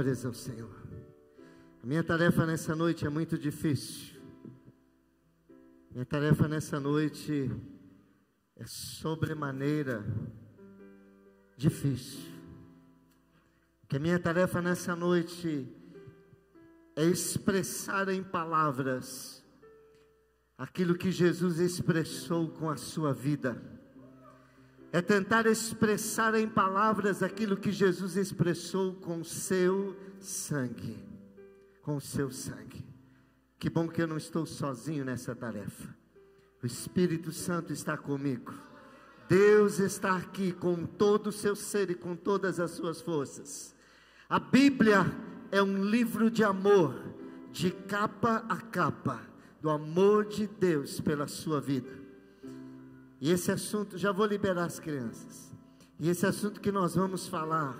Glórias ao Senhor. A minha tarefa nessa noite é muito difícil. Minha tarefa nessa noite é sobremaneira difícil. Porque a minha tarefa nessa noite é expressar em palavras aquilo que Jesus expressou com a sua vida. É tentar expressar em palavras aquilo que Jesus expressou com o seu sangue. Com o seu sangue. Que bom que eu não estou sozinho nessa tarefa. O Espírito Santo está comigo. Deus está aqui com todo o seu ser e com todas as suas forças. A Bíblia é um livro de amor, de capa a capa, do amor de Deus pela sua vida. E esse assunto, já vou liberar as crianças. E esse assunto que nós vamos falar,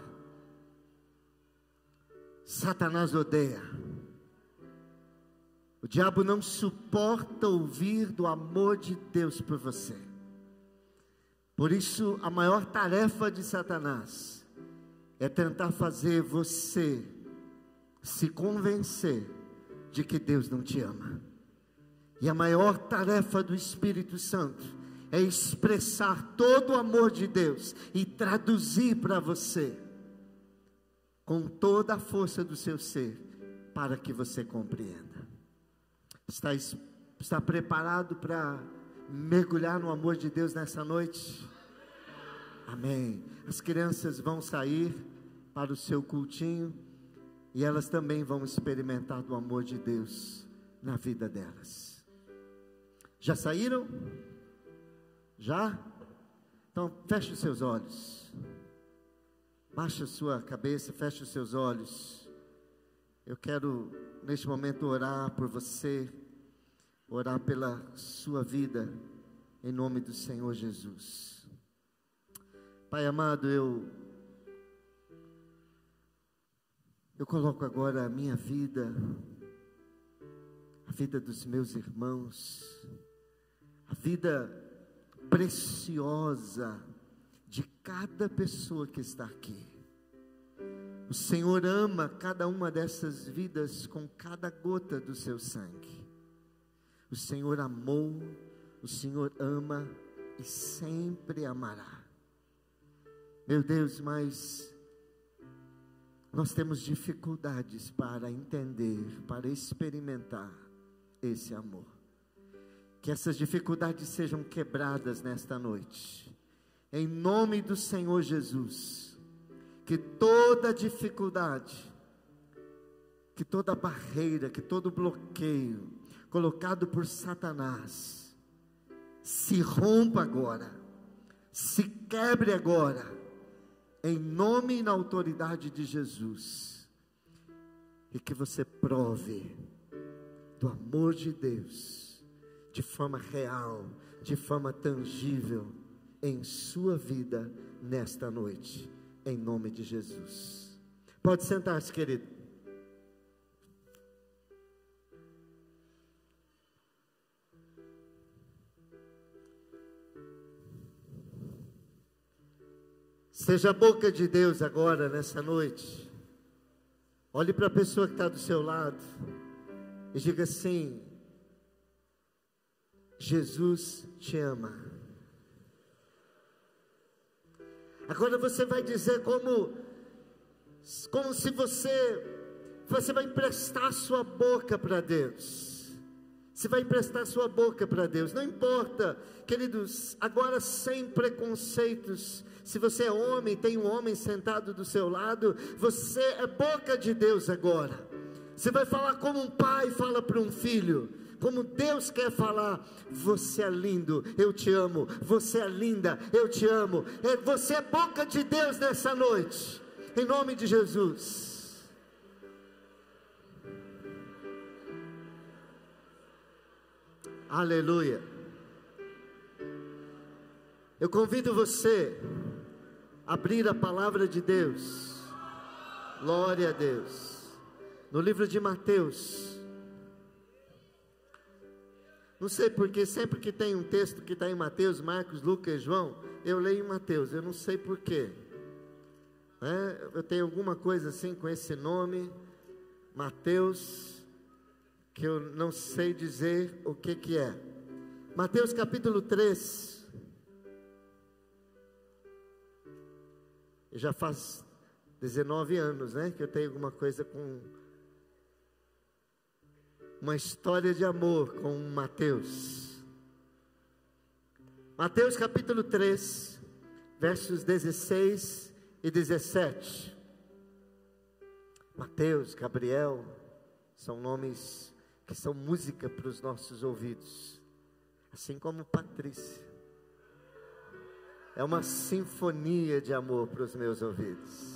Satanás odeia. O diabo não suporta ouvir do amor de Deus por você. Por isso, a maior tarefa de Satanás é tentar fazer você se convencer de que Deus não te ama. E a maior tarefa do Espírito Santo é expressar todo o amor de Deus e traduzir para você, com toda a força do seu ser, para que você compreenda. Está preparado para mergulhar no amor de Deus nessa noite? Amém. As crianças vão sair para o seu cultinho e elas também vão experimentar do amor de Deus na vida delas. Já saíram? Já? Então feche os seus olhos. Baixe a sua cabeça, feche os seus olhos. Eu quero neste momento orar por você, orar pela sua vida, em nome do Senhor Jesus. Pai amado, eu coloco agora a minha vida, a vida dos meus irmãos, a vida preciosa de cada pessoa que está aqui. O Senhor ama cada uma dessas vidas com cada gota do seu sangue. O Senhor amou, o Senhor ama e sempre amará. Meu Deus, mas nós temos dificuldades para entender, para experimentar esse amor. Que essas dificuldades sejam quebradas nesta noite, em nome do Senhor Jesus. Que toda dificuldade, que toda barreira, que todo bloqueio colocado por Satanás se rompa agora, se quebre agora, em nome e na autoridade de Jesus. E que você prove do amor de Deus de forma real, de forma tangível em sua vida nesta noite, em nome de Jesus. Pode sentar-se, querido. Seja a boca de Deus agora nessa noite. Olhe para a pessoa que está do seu lado e diga assim: Jesus te ama. Agora você vai dizer como se você vai emprestar sua boca para Deus. Você vai emprestar sua boca para Deus. Não importa, queridos, agora sem preconceitos. Se você é homem, tem um homem sentado do seu lado, você é boca de Deus agora. Você vai falar como um pai fala para um filho. Como Deus quer falar: você é lindo, eu te amo. Você é linda, eu te amo. Você é boca de Deus nessa noite, em nome de Jesus. Aleluia. Eu convido você a abrir a palavra de Deus. Glória a Deus. No livro de Mateus. Não sei porque sempre que tem um texto que está em Mateus, Marcos, Lucas, João, eu leio em Mateus. Eu não sei porquê. Eu tenho alguma coisa assim com esse nome, Mateus, que eu não sei dizer o que é. Mateus capítulo 3. Já faz 19 anos, que eu tenho alguma coisa com uma história de amor com Mateus. Mateus capítulo 3, versos 16 e 17. Mateus, Gabriel, são nomes que são música para os nossos ouvidos, assim como Patrícia. É uma sinfonia de amor para os meus ouvidos.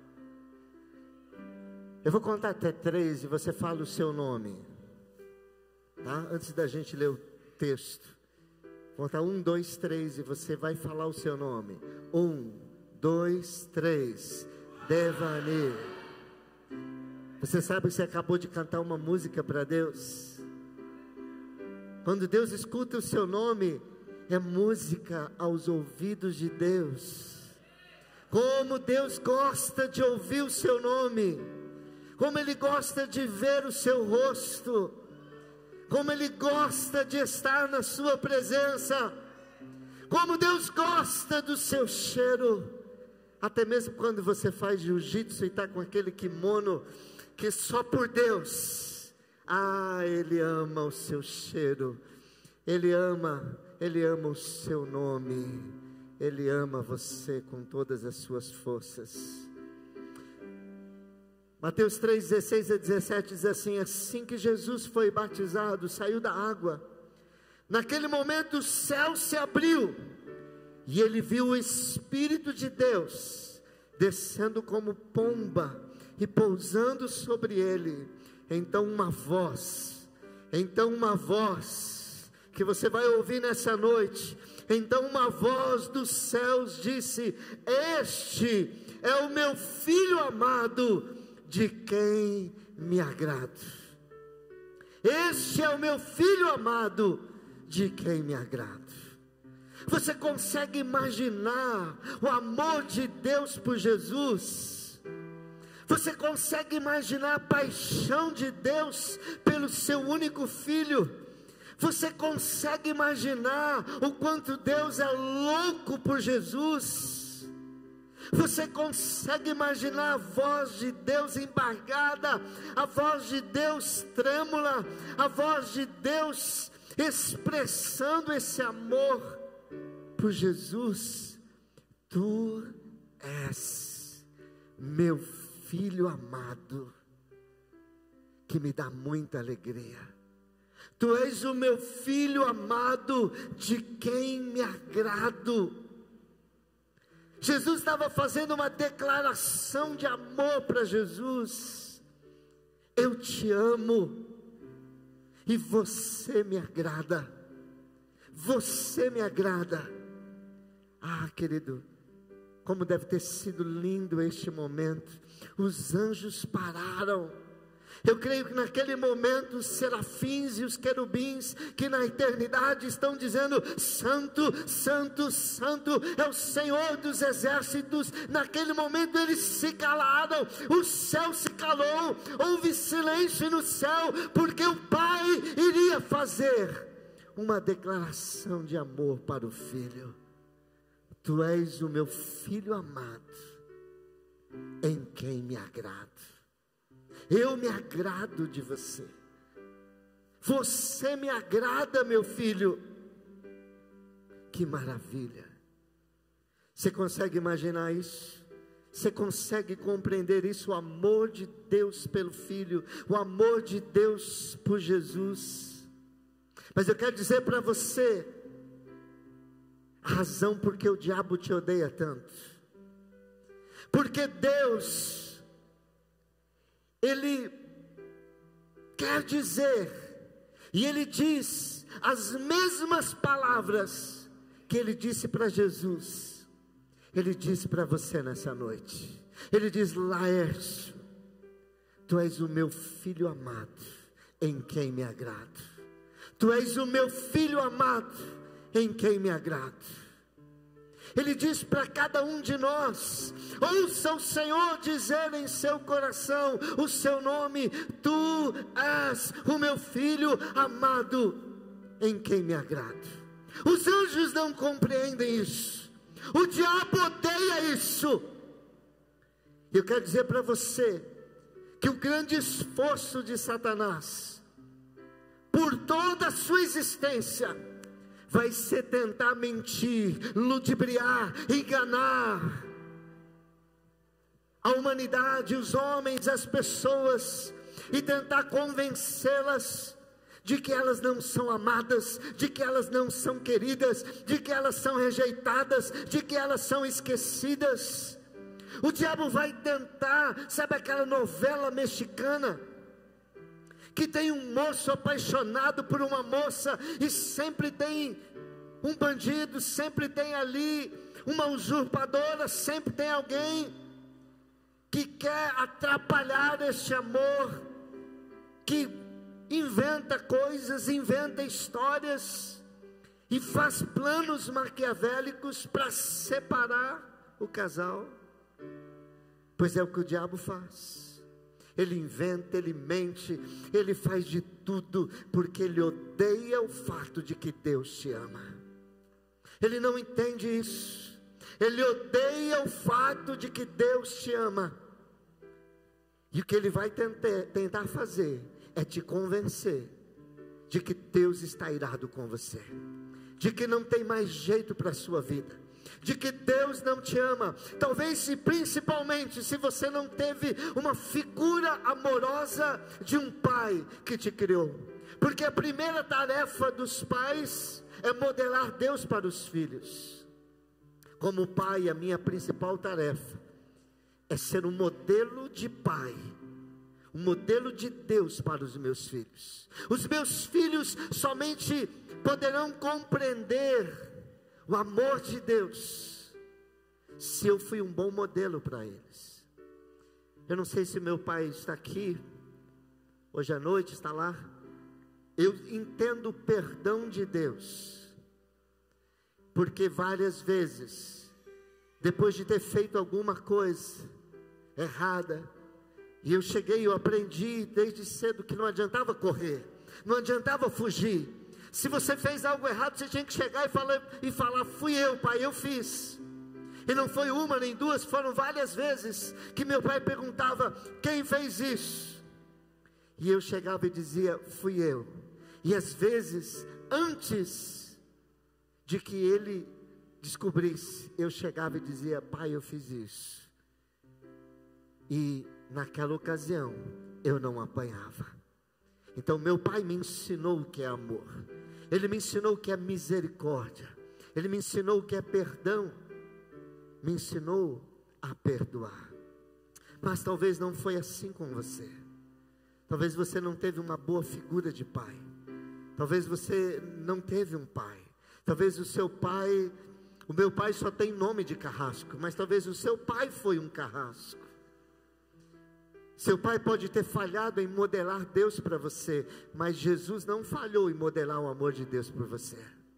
Eu vou contar até 3 e você fala o seu nome, tá? Antes da gente ler o texto. Vou contar 1, 2, 3 e você vai falar o seu nome. 1, 2, 3. Devani. Você sabe que você acabou de cantar uma música para Deus? Quando Deus escuta o seu nome, é música aos ouvidos de Deus. Como Deus gosta de ouvir o seu nome, como Ele gosta de ver o seu rosto, como Ele gosta de estar na sua presença, como Deus gosta do seu cheiro. Até mesmo quando você faz jiu-jitsu e está com aquele kimono, que só por Deus, Ele ama o seu cheiro, Ele ama o seu nome, Ele ama você com todas as suas forças. Mateus 3, 16 a 17 diz assim: assim que Jesus foi batizado, saiu da água, naquele momento o céu se abriu, e ele viu o Espírito de Deus descendo como pomba e pousando sobre ele. Então uma voz que você vai ouvir nessa noite, então uma voz dos céus disse: este é o meu Filho amado, de quem me agrado. Este é o meu Filho amado, de quem me agrado. Você consegue imaginar o amor de Deus por Jesus? Você consegue imaginar a paixão de Deus pelo seu único Filho? Você consegue imaginar o quanto Deus é louco por Jesus? Você consegue imaginar a voz de Deus embargada, a voz de Deus trêmula, a voz de Deus expressando esse amor por Jesus? Tu és meu Filho amado, que me dá muita alegria. Tu és o meu Filho amado, de quem me agrado. Jesus estava fazendo uma declaração de amor para Jesus. Eu te amo, e você me agrada. Você me agrada. Querido, como deve ter sido lindo este momento. Os anjos pararam. Eu creio que naquele momento os serafins e os querubins, que na eternidade estão dizendo: Santo, Santo, Santo é o Senhor dos exércitos. Naquele momento eles se calaram, o céu se calou, houve silêncio no céu, porque o Pai iria fazer uma declaração de amor para o Filho. Tu és o meu Filho amado, em quem me agrado. Eu me agrado de você. Você me agrada, meu filho. Que maravilha. Você consegue imaginar isso? Você consegue compreender isso? O amor de Deus pelo Filho, o amor de Deus por Jesus. Mas eu quero dizer para você a razão porque o diabo te odeia tanto. Porque Deus, Ele quer dizer, e Ele diz as mesmas palavras que Ele disse para Jesus, Ele disse para você nessa noite. Ele diz: Laércio, tu és o meu Filho amado, em quem me agrado. Tu és o meu Filho amado, em quem me agrado. Ele diz para cada um de nós: ouça o Senhor dizer em seu coração o seu nome: tu és o meu filho amado, em quem me agrado. Os anjos não compreendem isso, o diabo odeia isso. Eu quero dizer para você que o grande esforço de Satanás, por toda a sua existência, vai ser tentar mentir, ludibriar, enganar a humanidade, os homens, as pessoas, e tentar convencê-las de que elas não são amadas, de que elas não são queridas, de que elas são rejeitadas, de que elas são esquecidas. O diabo vai tentar, sabe aquela novela mexicana, que tem um moço apaixonado por uma moça, e sempre tem um bandido, sempre tem ali uma usurpadora, sempre tem alguém que quer atrapalhar este amor, que inventa coisas, inventa histórias, e faz planos maquiavélicos para separar o casal. Pois é o que o diabo faz. Ele inventa, ele mente, ele faz de tudo, porque ele odeia o fato de que Deus te ama. Ele não entende isso. Ele odeia o fato de que Deus te ama. E o que ele vai tentar fazer é te convencer de que Deus está irado com você, de que não tem mais jeito para a sua vida, de que Deus não te ama. Talvez, principalmente, se você não teve uma figura amorosa de um pai que te criou, porque a primeira tarefa dos pais é modelar Deus para os filhos. Como pai, a minha principal tarefa é ser um modelo de pai, um modelo de Deus para os meus filhos. Os meus filhos somente poderão compreender o amor de Deus se eu fui um bom modelo para eles. Eu não sei se meu pai está aqui hoje à noite, está lá. Eu entendo o perdão de Deus, porque várias vezes, depois de ter feito alguma coisa errada, e eu aprendi desde cedo que não adiantava correr, não adiantava fugir. Se você fez algo errado, você tinha que chegar e falar: fui eu, pai, eu fiz. E não foi uma nem duas, foram várias vezes que meu pai perguntava: quem fez isso? E eu chegava e dizia: fui eu. E às vezes, antes de que ele descobrisse, eu chegava e dizia: pai, eu fiz isso. E naquela ocasião, eu não apanhava. Então meu pai me ensinou o que é amor, ele me ensinou o que é misericórdia, ele me ensinou o que é perdão, me ensinou a perdoar. Mas talvez não foi assim com você. Talvez você não teve uma boa figura de pai, talvez você não teve um pai, talvez o meu pai só tem nome de carrasco, mas talvez o seu pai foi um carrasco. Seu pai pode ter falhado em modelar Deus para você, mas Jesus não falhou em modelar o amor de Deus por você.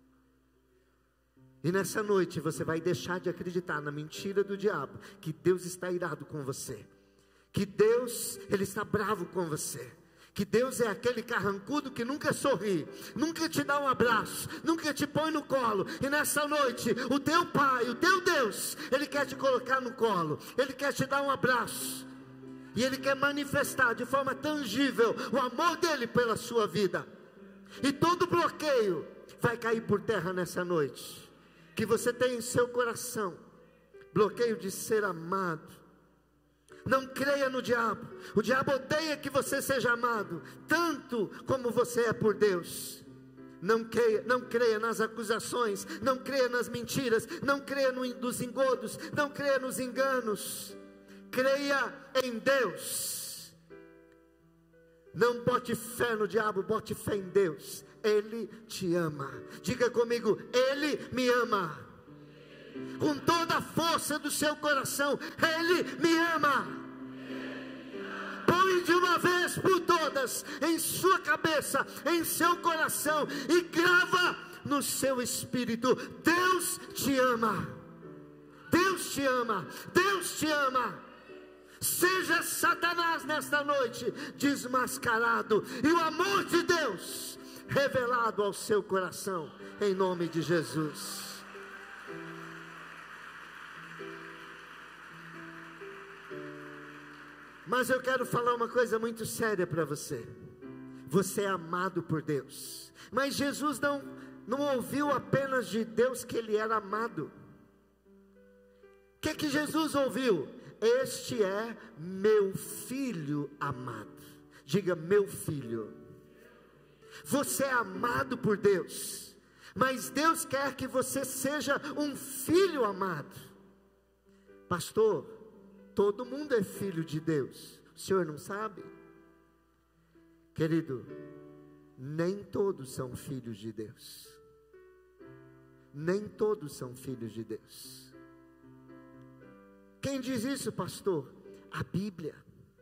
E nessa noite você vai deixar de acreditar na mentira do diabo, que Deus está irado com você, que Deus, Ele está bravo com você, que Deus é aquele carrancudo que nunca sorri, nunca te dá um abraço, nunca te põe no colo. E nessa noite, o teu pai, o teu Deus, Ele quer te colocar no colo, Ele quer te dar um abraço, e Ele quer manifestar de forma tangível o amor dEle pela sua vida. E todo bloqueio vai cair por terra nessa noite, que você tem em seu coração, bloqueio de ser amado. Não creia no diabo. O diabo odeia que você seja amado, tanto como você é por Deus. Não creia nas acusações, não creia nas mentiras, não creia nos engodos, não creia nos enganos. Creia em Deus. Não bote fé no diabo, bote fé em Deus. Ele te ama. Diga comigo: Ele me ama. Com toda a força do seu coração, Ele me ama. Põe de uma vez por todas em sua cabeça, em seu coração, e grava no seu espírito: Deus te ama. Deus te ama, Deus te ama. Seja Satanás nesta noite desmascarado e o amor de Deus revelado ao seu coração, em nome de Jesus. Mas eu quero falar uma coisa muito séria para você. Você é amado por Deus, mas Jesus não ouviu apenas de Deus que ele era amado. O que Jesus ouviu? Este é meu filho amado. Diga, meu filho. Você é amado por Deus, mas Deus quer que você seja um filho amado. Pastor, todo mundo é filho de Deus, o senhor não sabe? Querido, nem todos são filhos de Deus. Nem todos são filhos de Deus. Quem diz isso, pastor? A Bíblia.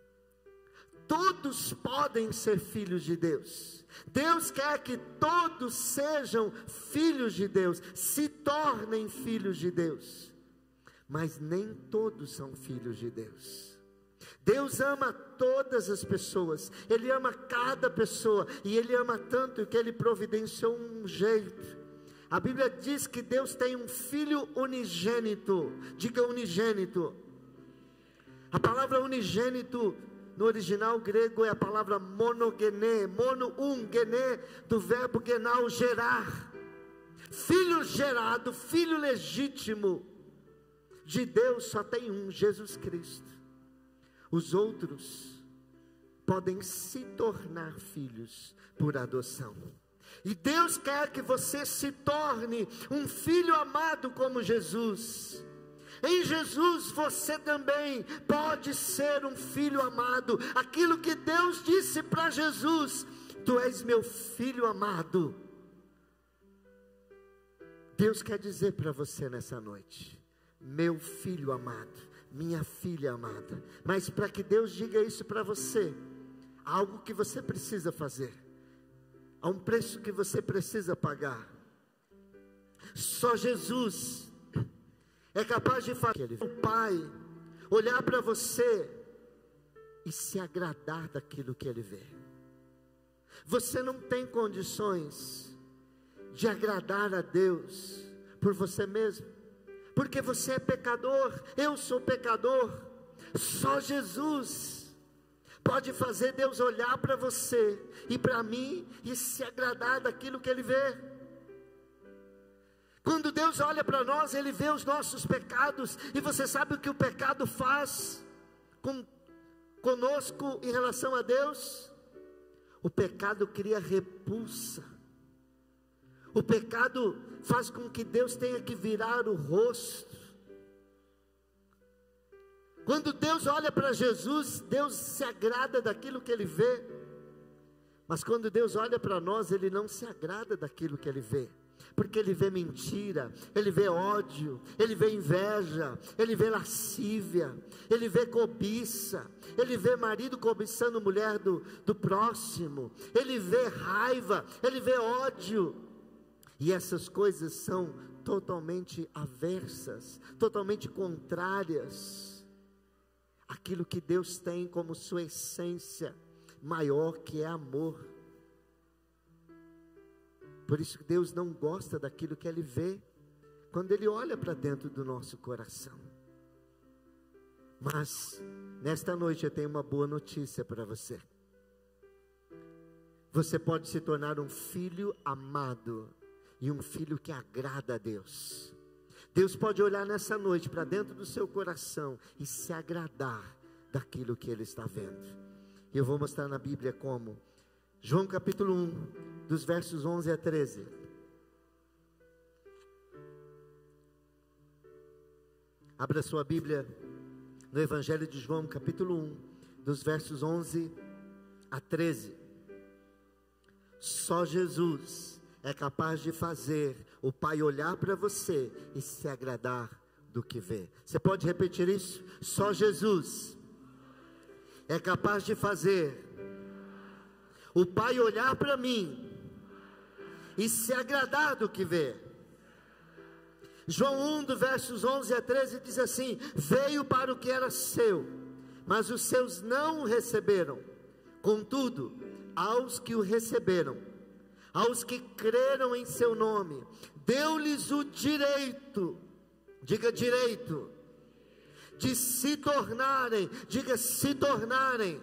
Todos podem ser filhos de Deus. Deus quer que todos sejam filhos de Deus, se tornem filhos de Deus. Mas nem todos são filhos de Deus. Deus ama todas as pessoas, Ele ama cada pessoa, e Ele ama tanto que Ele providenciou um jeito. A Bíblia diz que Deus tem um filho unigênito. Diga unigênito. A palavra unigênito no original grego é a palavra monogené. Mono, gené, do verbo genal, gerar. Filho gerado, filho legítimo de Deus só tem um, Jesus Cristo. Os outros podem se tornar filhos por adoção. E Deus quer que você se torne um filho amado como Jesus. Em Jesus você também pode ser um filho amado. Aquilo que Deus disse para Jesus: tu és meu filho amado. Deus quer dizer para você nessa noite: meu filho amado, minha filha amada. Mas para que Deus diga isso para você, há algo que você precisa fazer. Há um preço que você precisa pagar. Só Jesus é capaz de fazer o Pai olhar para você e se agradar daquilo que Ele vê. Você não tem condições de agradar a Deus por você mesmo, porque você é pecador, eu sou pecador. Só Jesus pode fazer Deus olhar para você e para mim e se agradar daquilo que Ele vê. Quando Deus olha para nós, Ele vê os nossos pecados. E você sabe o que o pecado faz conosco em relação a Deus? O pecado cria repulsa. O pecado faz com que Deus tenha que virar o rosto. Quando Deus olha para Jesus, Deus se agrada daquilo que Ele vê. Mas quando Deus olha para nós, Ele não se agrada daquilo que Ele vê. Porque Ele vê mentira, Ele vê ódio, Ele vê inveja, Ele vê lascívia, Ele vê cobiça, Ele vê marido cobiçando mulher do próximo, Ele vê raiva, Ele vê ódio. E essas coisas são totalmente aversas, totalmente contrárias àquilo que Deus tem como sua essência maior, que é amor. Por isso que Deus não gosta daquilo que Ele vê, quando Ele olha para dentro do nosso coração. Mas, nesta noite eu tenho uma boa notícia para você. Você pode se tornar um filho amado, e um filho que agrada a Deus. Deus pode olhar nessa noite para dentro do seu coração, e se agradar daquilo que Ele está vendo. E eu vou mostrar na Bíblia como. João capítulo 1, dos versos 11 a 13. Abra sua Bíblia no Evangelho de João capítulo 1, dos versos 11 a 13. Só Jesus é capaz de fazer o Pai olhar para você e se agradar do que vê. Você pode repetir isso? Só Jesus é capaz de fazer o Pai olhar para mim e se agradar do que vê. João 1, do versos 11 a 13 diz assim: veio para o que era seu, mas os seus não o receberam. Contudo, aos que o receberam, aos que creram em seu nome, deu-lhes o direito, diga direito, de se tornarem, diga se tornarem,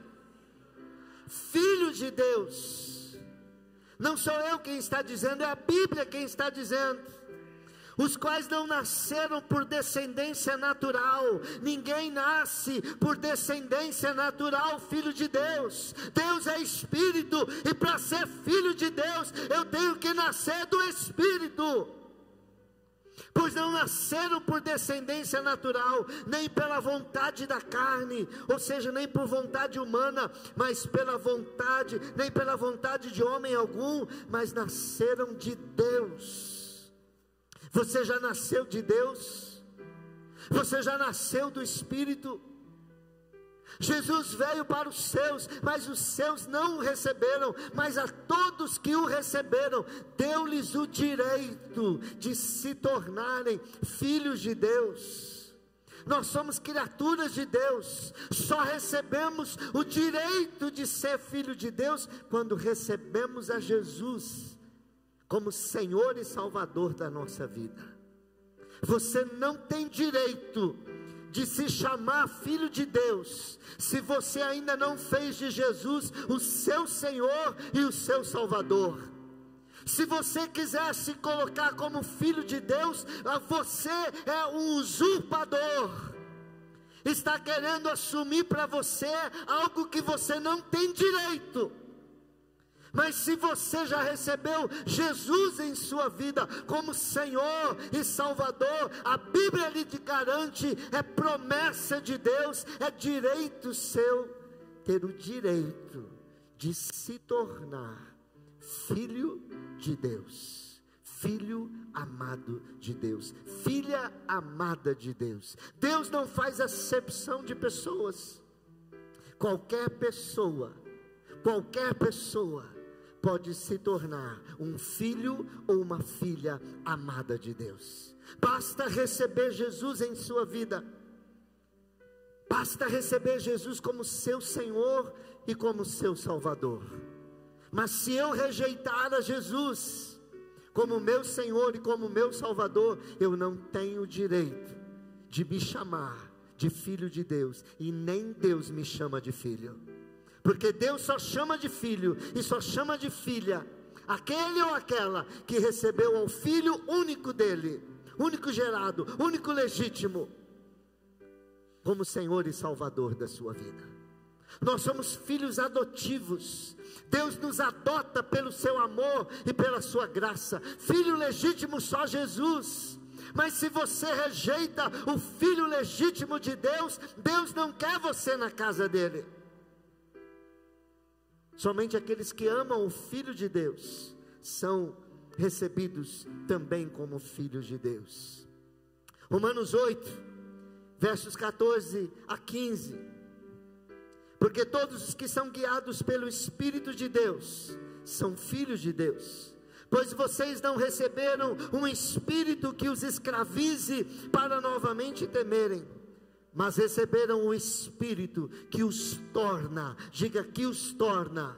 filhos de Deus. Não sou eu quem está dizendo, é a Bíblia quem está dizendo. Os quais não nasceram por descendência natural. Ninguém nasce por descendência natural, filho de Deus. Deus é Espírito, e para ser filho de Deus, eu tenho que nascer do Espírito. Pois não nasceram por descendência natural, nem pela vontade da carne, ou seja, nem por vontade humana, mas pela vontade, nem pela vontade de homem algum, mas nasceram de Deus. Você já nasceu de Deus? Você já nasceu do Espírito? Jesus veio para os seus, mas os seus não o receberam. Mas a todos que o receberam, deu-lhes o direito de se tornarem filhos de Deus. Nós somos criaturas de Deus. Só recebemos o direito de ser filho de Deus quando recebemos a Jesus como Senhor e Salvador da nossa vida. Você não tem direito de se chamar filho de Deus se você ainda não fez de Jesus o seu Senhor e o seu Salvador. Se você quiser se colocar como filho de Deus, você é um usurpador. Está querendo assumir para você algo que você não tem direito. Mas se você já recebeu Jesus em sua vida como Senhor e Salvador, a Bíblia lhe garante, é promessa de Deus, é direito seu, ter o direito de se tornar filho de Deus, filho amado de Deus, filha amada de Deus. Deus não faz acepção de pessoas. Qualquer pessoa pode se tornar um filho ou uma filha amada de Deus. Basta receber Jesus em sua vida. Basta receber Jesus como seu Senhor e como seu Salvador. Mas se eu rejeitar a Jesus como meu Senhor e como meu Salvador, eu não tenho direito de me chamar de filho de Deus, e nem Deus me chama de filho. Porque Deus só chama de filho e só chama de filha aquele ou aquela que recebeu ao Filho único dele, único gerado, único legítimo, como Senhor e Salvador da sua vida. Nós somos filhos adotivos. Deus nos adota pelo seu amor e pela sua graça. Filho legítimo só Jesus. Mas se você rejeita o filho legítimo de Deus, Deus não quer você na casa dele. Somente aqueles que amam o Filho de Deus são recebidos também como filhos de Deus. Romanos 8, versos 14 a 15. Porque todos os que são guiados pelo Espírito de Deus são filhos de Deus. Pois vocês não receberam um espírito que os escravize para novamente temerem, mas receberam o Espírito que os torna, diga que os torna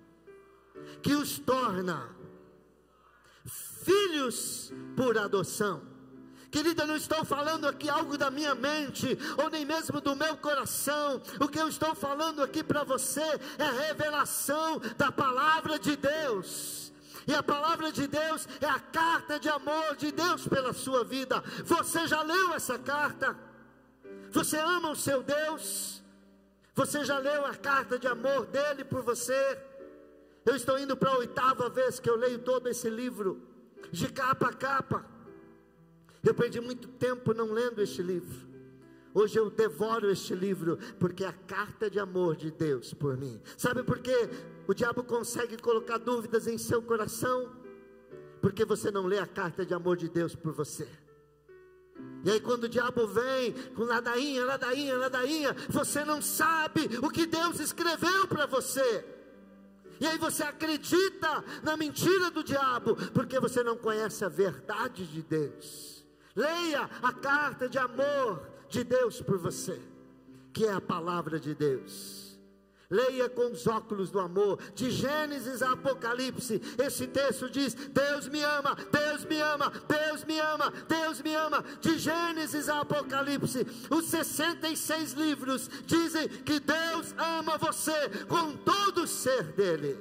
filhos por adoção. Querida, eu não estou falando aqui algo da minha mente, ou nem mesmo do meu coração. O que eu estou falando aqui para você é a revelação da palavra de Deus. E a palavra de Deus é a carta de amor de Deus pela sua vida. Você já leu essa carta? Você ama o seu Deus? Você já leu a carta de amor dele por você? Eu estou indo para a 8ª vez que eu leio todo esse livro, de capa a capa. Eu perdi muito tempo não lendo este livro. Hoje eu devoro este livro, porque é a carta de amor de Deus por mim. Sabe por quê? O diabo consegue colocar dúvidas em seu coração, porque você não lê a carta de amor de Deus por você. E aí quando o diabo vem com ladainha, você não sabe o que Deus escreveu para você. E aí você acredita na mentira do diabo, porque você não conhece a verdade de Deus. Leia a carta de amor de Deus por você, que é a palavra de Deus. Leia com os óculos do amor, de Gênesis a Apocalipse. Esse texto diz: Deus me ama, Deus me ama, Deus me ama, Deus me ama. De Gênesis a Apocalipse, os 66 livros dizem que Deus ama você com todo o ser dele.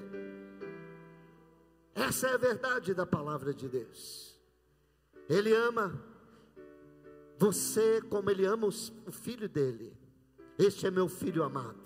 Essa é a verdade da palavra de Deus. Ele ama você como Ele ama o Filho dele. Este é meu Filho amado,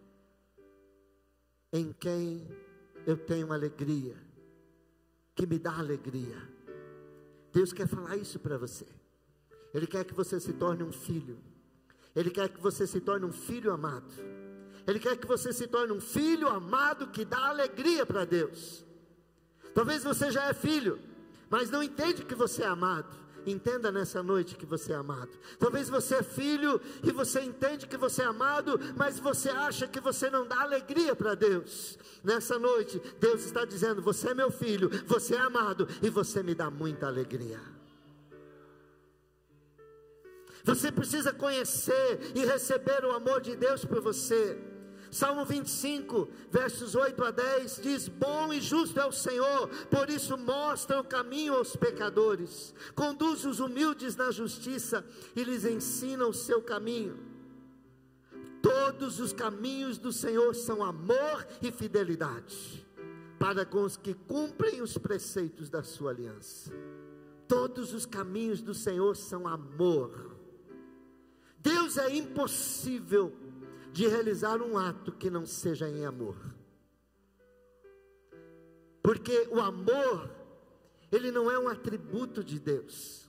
em quem eu tenho alegria, que me dá alegria. Deus quer falar isso para você. Ele quer que você se torne um filho. Ele quer que você se torne um filho amado. Ele quer que você se torne um filho amado que dá alegria para Deus. Talvez você já é filho, mas não entende que você é amado. Entenda nessa noite que você é amado. Talvez você é filho e você entende que você é amado, mas você acha que você não dá alegria para Deus. Nessa noite, Deus está dizendo: você é meu filho, você é amado e você me dá muita alegria. Você precisa conhecer e receber o amor de Deus por você. Salmo 25, versos 8 a 10 diz: bom e justo é o Senhor, por isso mostra o caminho aos pecadores, conduz os humildes na justiça e lhes ensina o seu caminho. Todos os caminhos do Senhor são amor e fidelidade para com os que cumprem os preceitos da sua aliança. Todos os caminhos do Senhor são amor. Deus é impossível de realizar um ato que não seja em amor, porque o amor, ele não é um atributo de Deus.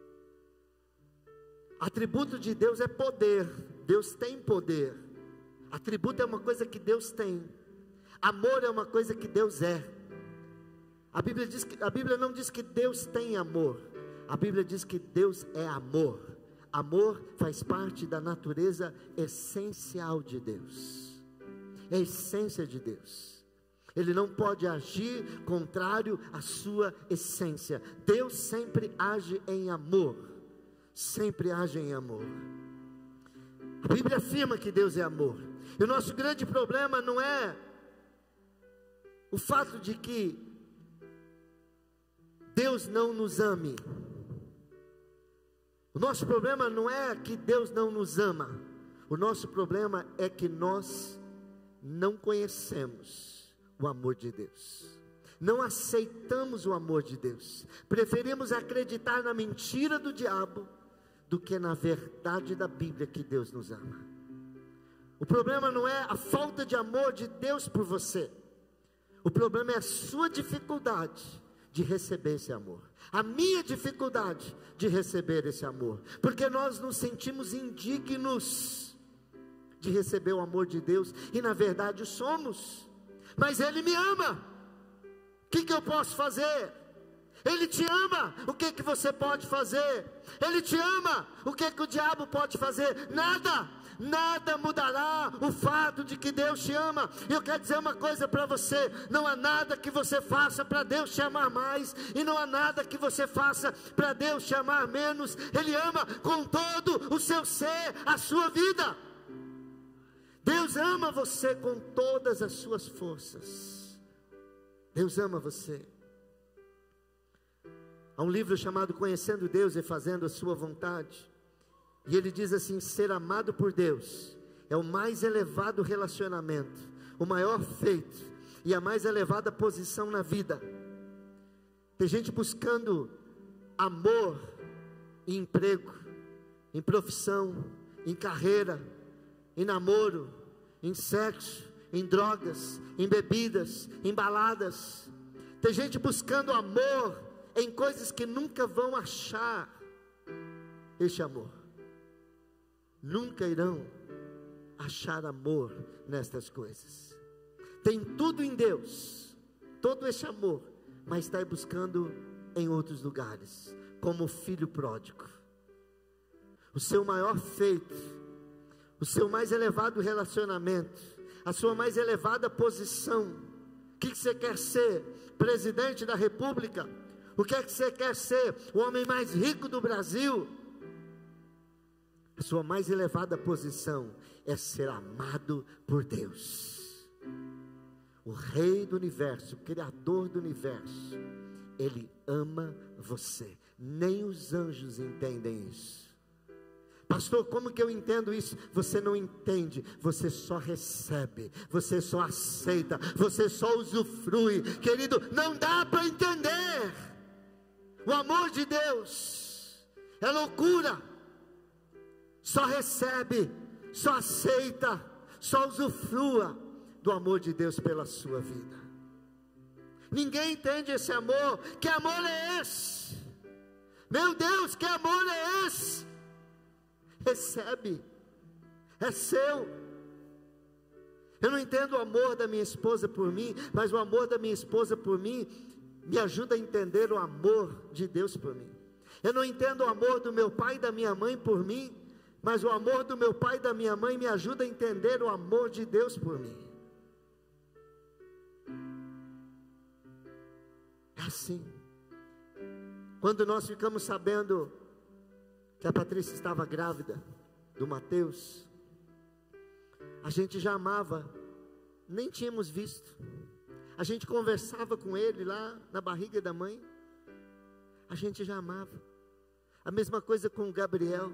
Atributo de Deus é poder. Deus tem poder. Atributo é uma coisa que Deus tem. Amor é uma coisa que Deus é. A Bíblia não diz que Deus tem amor. A Bíblia diz que Deus é amor. Amor faz parte da natureza essencial de Deus. É a essência de Deus. Ele não pode agir contrário à sua essência. Deus sempre age em amor. Sempre age em amor. A Bíblia afirma que Deus é amor. E o nosso grande problema não é o fato de que Deus não nos ame. O nosso problema não é que Deus não nos ama. O nosso problema é que nós não conhecemos o amor de Deus. Não aceitamos o amor de Deus. Preferimos acreditar na mentira do diabo do que na verdade da Bíblia que Deus nos ama. O problema não é a falta de amor de Deus por você. O problema é a sua dificuldade de receber esse amor. A minha dificuldade de receber esse amor, porque nós nos sentimos indignos de receber o amor de Deus, e na verdade somos, mas Ele me ama. O que eu posso fazer? Ele te ama, o que você pode fazer? Ele te ama, o que o diabo pode fazer? Nada. Nada mudará o fato de que Deus te ama. Eu quero dizer uma coisa para você: não há nada que você faça para Deus te amar mais, e não há nada que você faça para Deus te amar menos. Ele ama com todo o seu ser, a sua vida. Deus ama você com todas as suas forças. Deus ama você. Há um livro chamado Conhecendo Deus e Fazendo a Sua Vontade, e ele diz assim: ser amado por Deus é o mais elevado relacionamento, o maior feito e a mais elevada posição na vida. Tem gente buscando amor em emprego, em profissão, em carreira, em namoro, em sexo, em drogas, em bebidas, em baladas. Tem gente buscando amor em coisas que nunca vão achar este amor. Nunca irão achar amor nestas coisas. Tem tudo em Deus, todo esse amor, mas está buscando em outros lugares, como o filho pródigo. O seu maior feito, o seu mais elevado relacionamento, a sua mais elevada posição. O que você quer ser? Presidente da República? O que é que você quer ser? O homem mais rico do Brasil? A sua mais elevada posição é ser amado por Deus. O Rei do Universo, o Criador do Universo, Ele ama você. Nem os anjos entendem isso. Pastor, como que eu entendo isso? Você não entende, você só recebe, você só aceita, você só usufrui. Querido, não dá para entender. O amor de Deus é loucura. Só recebe, só aceita, só usufrua do amor de Deus pela sua vida. Ninguém entende esse amor. Que amor é esse? Meu Deus, que amor é esse? Recebe, é seu. Eu não entendo o amor da minha esposa por mim, mas o amor da minha esposa por mim me ajuda a entender o amor de Deus por mim. Eu não entendo o amor do meu pai e da minha mãe por mim, mas o amor do meu pai e da minha mãe me ajuda a entender o amor de Deus por mim. É assim. Quando nós ficamos sabendo que a Patrícia estava grávida do Mateus, a gente já amava, nem tínhamos visto. A gente conversava com ele lá na barriga da mãe, a gente já amava. A mesma coisa com o Gabriel.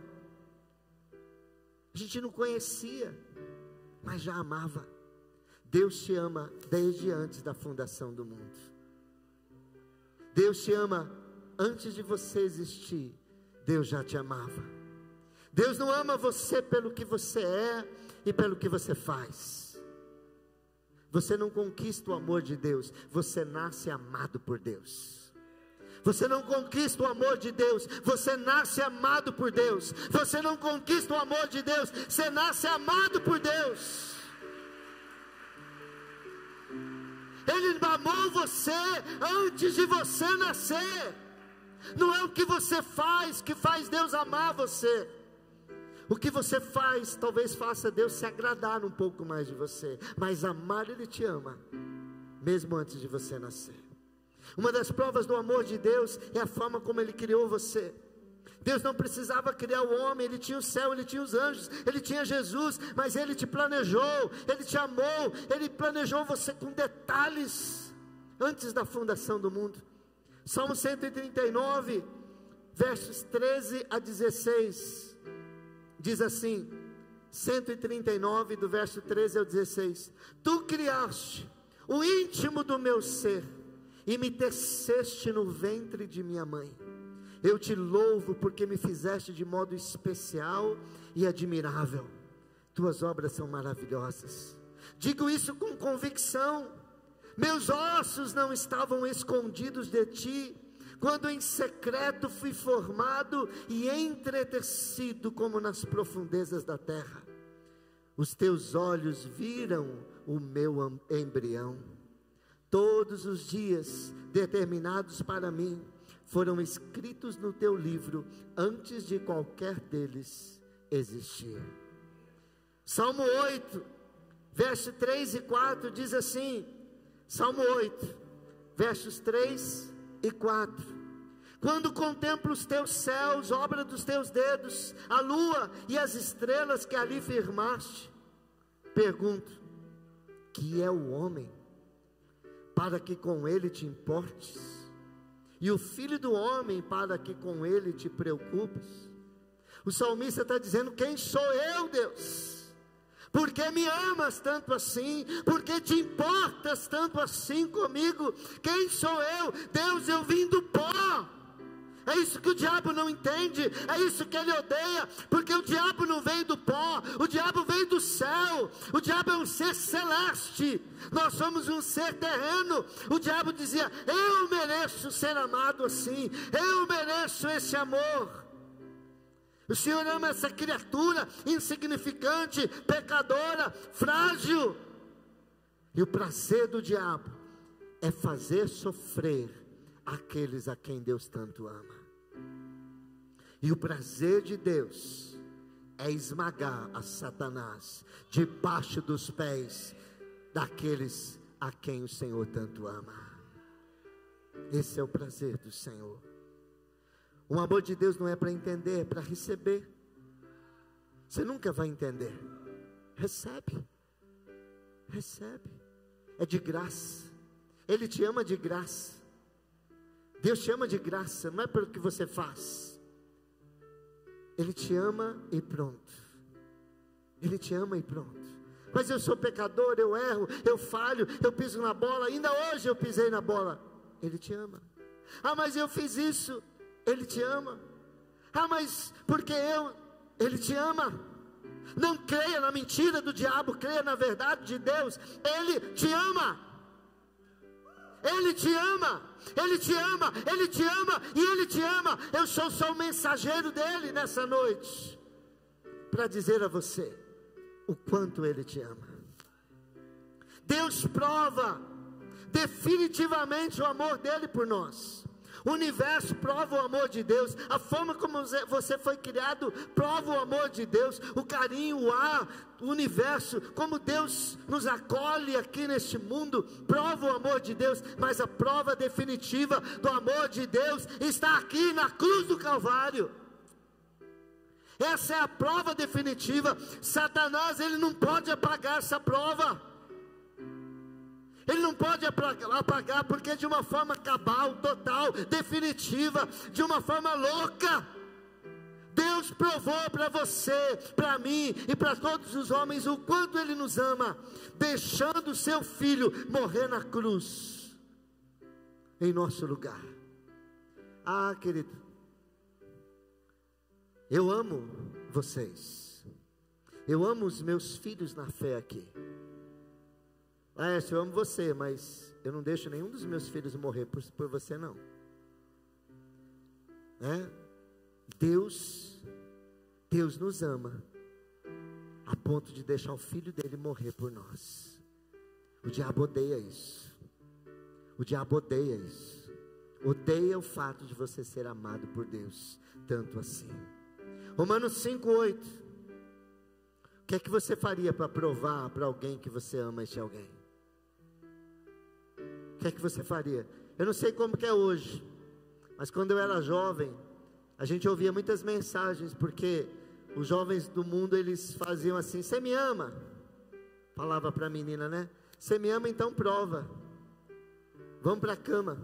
A gente não conhecia, mas já amava. Deus te ama desde antes da fundação do mundo. Deus te ama antes de você existir. Deus já te amava. Deus não ama você pelo que você é e pelo que você faz. Você não conquista o amor de Deus, você nasce amado por Deus. Você não conquista o amor de Deus, você nasce amado por Deus. Você não conquista o amor de Deus, você nasce amado por Deus. Ele amou você antes de você nascer. Não é o que você faz que faz Deus amar você. O que você faz talvez faça Deus se agradar um pouco mais de você, mas amar Ele te ama, mesmo antes de você nascer. Uma das provas do amor de Deus é a forma como Ele criou você. Deus não precisava criar o homem, Ele tinha o céu, Ele tinha os anjos, Ele tinha Jesus, mas Ele te planejou, Ele te amou, Ele planejou você com detalhes, antes da fundação do mundo. Salmo 139, versos 13 a 16, diz assim, 139 do verso 13 ao 16, Tu criaste o íntimo do meu ser, e me teceste no ventre de minha mãe. Eu te louvo porque me fizeste de modo especial e admirável. Tuas obras são maravilhosas. Digo isso com convicção. Meus ossos não estavam escondidos de ti, quando em secreto fui formado e entretecido como nas profundezas da terra. Os teus olhos viram o meu embrião. Todos os dias determinados para mim foram escritos no teu livro antes de qualquer deles existir. Salmo 8, verso 3 e 4 diz assim, Salmo 8, versos 3 e 4. Quando contemplo os teus céus, obra dos teus dedos, a lua e as estrelas que ali firmaste, pergunto, que é o homem, para que com ele te importes, e o filho do homem, para que com ele te preocupes? O salmista está dizendo, quem sou eu, Deus? Por que me amas tanto assim? Por que te importas tanto assim comigo? Quem sou eu? Deus, eu vim do pó. É isso que o diabo não entende, é isso que ele odeia, porque o diabo não veio do pó, o diabo veio do céu, o diabo é um ser celeste, nós somos um ser terreno. O diabo dizia, eu mereço ser amado assim, eu mereço esse amor. O Senhor ama essa criatura insignificante, pecadora, frágil, e o prazer do diabo é fazer sofrer aqueles a quem Deus tanto ama. E o prazer de Deus é esmagar a Satanás debaixo dos pés daqueles a quem o Senhor tanto ama. Esse é o prazer do Senhor. O amor de Deus não é para entender, é para receber. Você nunca vai entender. Recebe. Recebe. É de graça. Ele te ama de graça. Deus te ama de graça, não é pelo que você faz. Ele te ama e pronto. Ele te ama e pronto. Mas eu sou pecador, eu erro, eu falho, eu piso na bola. Ainda hoje eu pisei na bola. Ele te ama. Ah, mas eu fiz isso. Ele te ama. Ah, mas porque Ele te ama. Não creia na mentira do diabo, creia na verdade de Deus. Ele te ama. Ele te ama. Ele te ama. Ele te ama. E Ele te ama. Eu sou só o mensageiro dele nessa noite, para dizer a você o quanto Ele te ama. Deus prova definitivamente o amor dele por nós. O universo prova o amor de Deus. A forma como você foi criado prova o amor de Deus. O carinho, o ar, o universo, como Deus nos acolhe aqui neste mundo, prova o amor de Deus. Mas a prova definitiva do amor de Deus está aqui na cruz do Calvário. Essa é a prova definitiva. Satanás, ele não pode apagar essa prova. Ele não pode apagar, porque de uma forma cabal, total, definitiva, de uma forma louca, Deus provou para você, para mim e para todos os homens o quanto Ele nos ama, deixando o seu Filho morrer na cruz, em nosso lugar. Ah, querido, eu amo vocês, eu amo os meus filhos na fé aqui. Eu amo você, mas eu não deixo nenhum dos meus filhos morrer por você não. Deus nos ama a ponto de deixar o Filho dele morrer por nós. O diabo odeia isso. O diabo odeia isso. Odeia o fato de você ser amado por Deus tanto assim. Romanos 5:8. O que é que você faria para provar para alguém que você ama este alguém? O que é que você faria? Eu não sei como que é hoje, mas quando eu era jovem, a gente ouvia muitas mensagens, porque os jovens do mundo, eles faziam assim: você me ama? Falava para a menina, né? Você me ama, então prova. Vamos para a cama,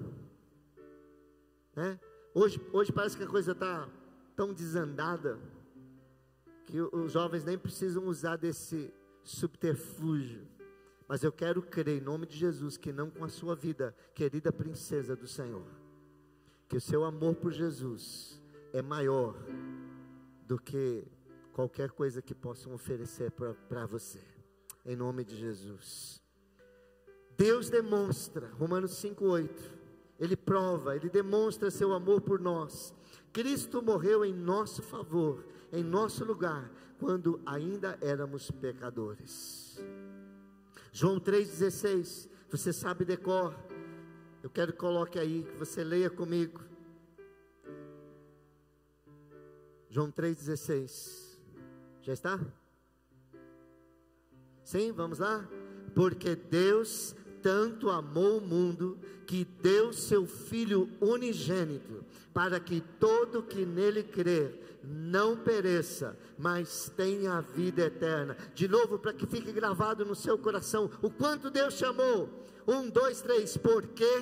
né? Hoje parece que a coisa está tão desandada, que os jovens nem precisam usar desse subterfúgio. Mas eu quero crer em nome de Jesus, que não com a sua vida, querida princesa do Senhor, que o seu amor por Jesus é maior do que qualquer coisa que possam oferecer para você, em nome de Jesus. Deus demonstra, Romanos 5:8, Ele prova, Ele demonstra seu amor por nós. Cristo morreu em nosso favor, em nosso lugar, quando ainda éramos pecadores. João 3,16, você sabe de cor, eu quero que coloque aí, que você leia comigo. João 3,16, já está? Sim, vamos lá? Porque Deus tanto amou o mundo, que deu seu Filho unigênito, para que todo que nele crer não pereça, mas tenha a vida eterna. De novo, para que fique gravado no seu coração o quanto Deus te amou. 1, 2, 3, porque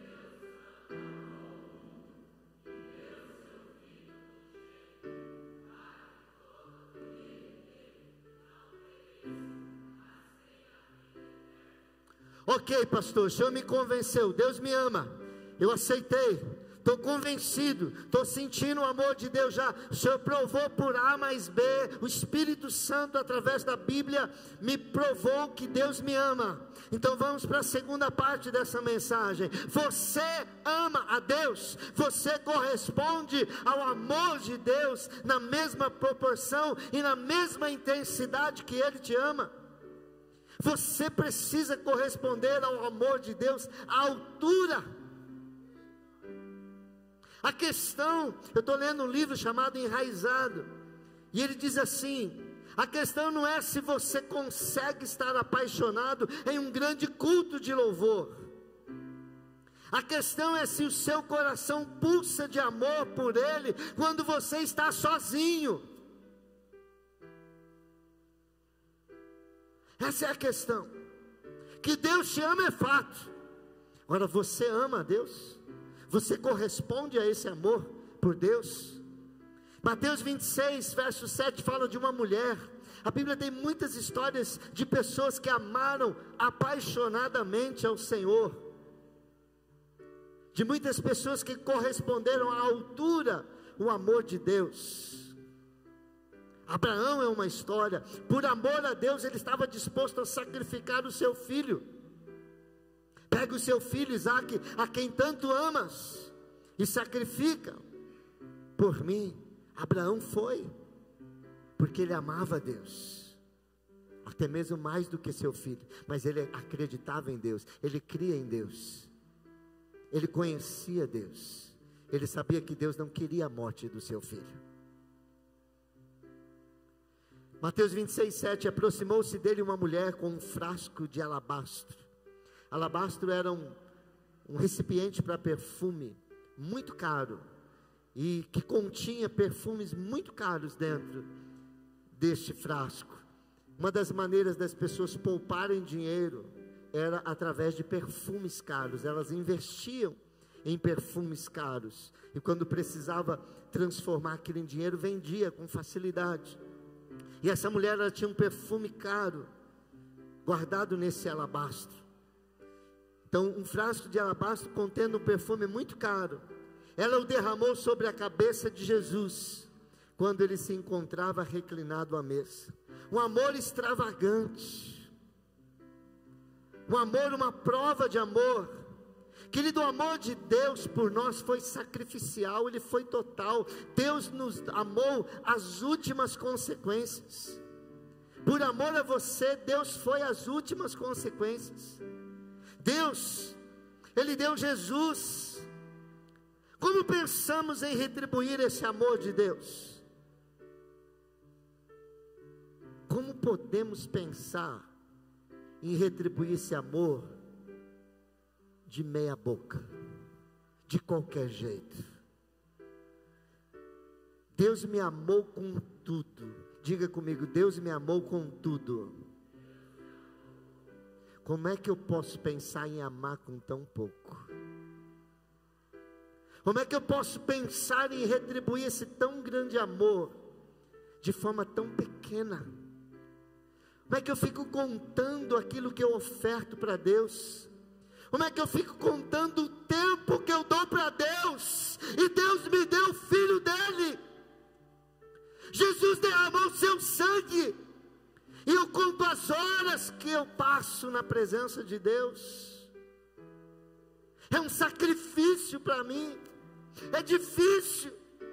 ok, pastor, o senhor me convenceu, Deus me ama, eu aceitei, estou convencido, estou sentindo o amor de Deus já. O Senhor provou por A mais B, o Espírito Santo através da Bíblia me provou que Deus me ama. Então vamos para a segunda parte dessa mensagem. Você ama a Deus, você corresponde ao amor de Deus na mesma proporção e na mesma intensidade que Ele te ama. Você precisa corresponder ao amor de Deus à altura. A questão, eu estou lendo um livro chamado Enraizado, e ele diz assim: a questão não é se você consegue estar apaixonado em um grande culto de louvor. A questão é se o seu coração pulsa de amor por Ele quando você está sozinho. Essa é a questão. Que Deus te ama é fato. Agora, você ama a Deus? Você corresponde a esse amor por Deus? Mateus 26, verso 7 fala de uma mulher. A Bíblia tem muitas histórias de pessoas que amaram apaixonadamente ao Senhor, de muitas pessoas que corresponderam à altura o amor de Deus. Abraão é uma história. Por amor a Deus ele estava disposto a sacrificar o seu filho. Pega o seu filho Isaque, a quem tanto amas, e sacrifica por mim. Abraão foi, porque ele amava a Deus, até mesmo mais do que seu filho, mas ele acreditava em Deus, ele cria em Deus, ele conhecia Deus, ele sabia que Deus não queria a morte do seu filho. Mateus 26, 7, aproximou-se dele uma mulher com um frasco de alabastro. Alabastro era um recipiente para perfume, muito caro, e que continha perfumes muito caros dentro deste frasco. Uma das maneiras das pessoas pouparem dinheiro era através de perfumes caros. Elas investiam em perfumes caros, e quando precisava transformar aquilo em dinheiro, vendia com facilidade. E essa mulher, ela tinha um perfume caro guardado nesse alabastro. Então, um frasco de alabastro contendo um perfume muito caro, ela o derramou sobre a cabeça de Jesus, quando ele se encontrava reclinado à mesa. Um amor extravagante, um amor, uma prova de amor. Querido, o amor de Deus por nós foi sacrificial, ele foi total. Deus nos amou às últimas consequências. Por amor a você, Deus foi às últimas consequências. Deus, ele deu Jesus. Como pensamos em retribuir esse amor de Deus? Como podemos pensar em retribuir esse amor de meia boca, de qualquer jeito? Deus me amou com tudo. Diga comigo, Deus me amou com tudo. Como é que eu posso pensar em amar com tão pouco? Como é que eu posso pensar em retribuir esse tão grande amor de forma tão pequena? Como é que eu fico contando aquilo que eu oferto para Deus? Como é que eu fico contando o tempo que eu dou para Deus? E Deus me deu o Filho dele. Jesus derramou o seu sangue. E eu conto as horas que eu passo na presença de Deus. É um sacrifício para mim. É difícil.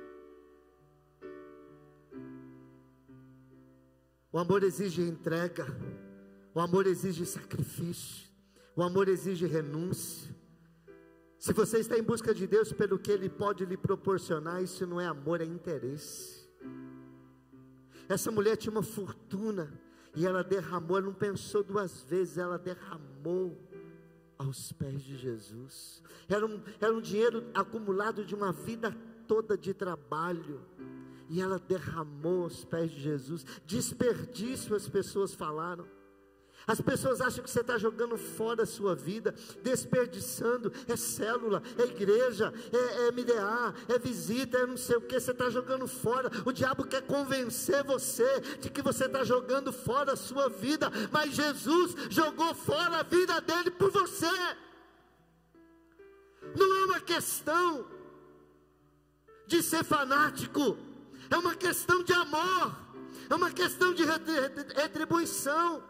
O amor exige entrega. O amor exige sacrifício. O amor exige renúncia. Se você está em busca de Deus pelo que Ele pode lhe proporcionar, isso não é amor, é interesse. Essa mulher tinha uma fortuna e ela derramou, ela não pensou duas vezes, ela derramou aos pés de Jesus. Era um dinheiro acumulado de uma vida toda de trabalho, e ela derramou aos pés de Jesus. Desperdício, as pessoas falaram. As pessoas acham que você está jogando fora a sua vida, desperdiçando. É célula, é igreja, é MDA, é visita, é não sei o que. Você está jogando fora. O diabo quer convencer você de que você está jogando fora a sua vida, mas Jesus jogou fora a vida dele por você. Não é uma questão de ser fanático, é uma questão de amor, é uma questão de retribuição.